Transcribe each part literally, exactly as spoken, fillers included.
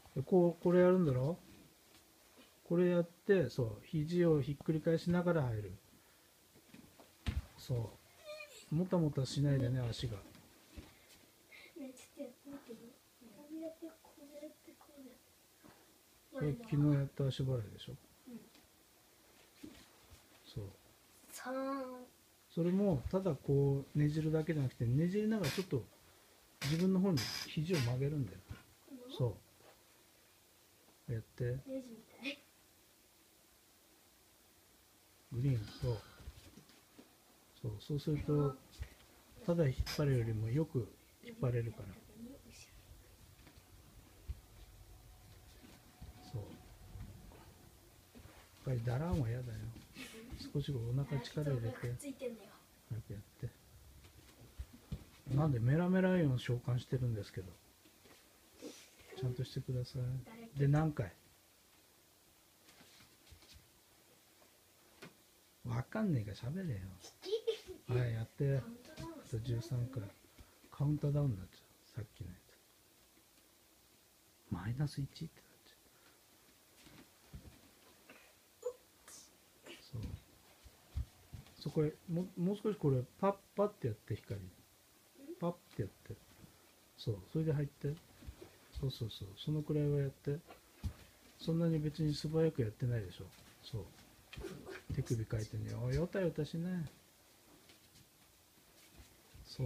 でこうこれやるんだろ。これやって、そう肘をひっくり返しながら入る。そうもたもたしないでね、足が。 ね、ちょっとやってみてよ。こうやってこうやってこうやって。 これ昨日やった足払いでしょ。 うん。 そうさん。 それもただこうねじるだけじゃなくて、ねじりながらちょっと自分の方に肘を曲げるんだよ。そうやってネジみたい。 グリーン。そうそうそうするとただ引っ張るよりもよく引っ張れるから。そうやっぱりだらんは嫌だよ。少しお腹力入れてついてんだよ。 早くやって。なんでメラメライオン召喚してるんですけど、ちゃんとしてください。で何回わかんねえから喋れよ。はいやって。あとじゅうさんかいカウントダウンになっちゃう。さっきのやつマイナスいちってなっちゃう。そうそこへももう少しこれパッパッってやって、光パッってやって、そうそれで入って、そうそうそう、そのくらいはやって。そんなに別に素早くやってないでしょ。そう手首回転におよたよたしない。そう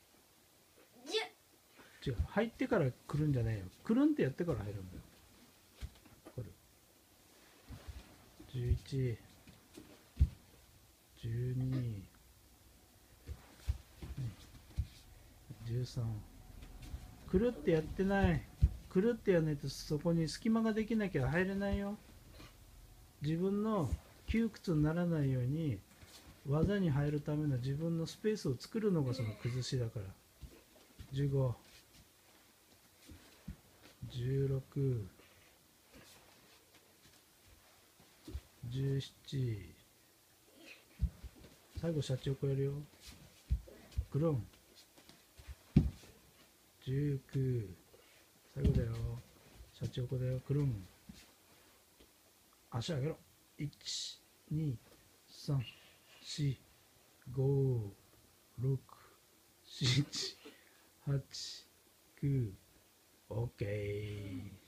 違う、入ってからくるんじゃないよ。くるんってやってから入るんだよ。これじゅういち、じゅうに、じゅうさん。くるってやってない。くるってやらないとそこに隙間ができなきゃ入れないよ。自分の窮屈にならないように技に入るための自分のスペースを作るのがその崩しだから。じゅうご、じゅうろく、じゅうなな、最後シャチを超えるよ。グロン。じゅうきゅう、最後だよ。シャチ横だよ。クルン。足上げろ。いち、に、さん、よん、ご、ろく、なな、はち、きゅう、オーケー。